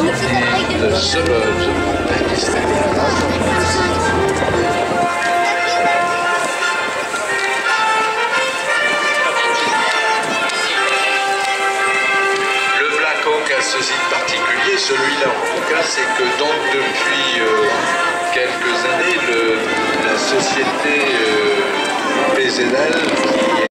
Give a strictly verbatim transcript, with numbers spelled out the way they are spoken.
the suburbs of Pakistan. Le Black Hawk a ceci de particulier, celui-là en tout cas, c'est que donc depuis euh, quelques années, le, la société euh, P Z L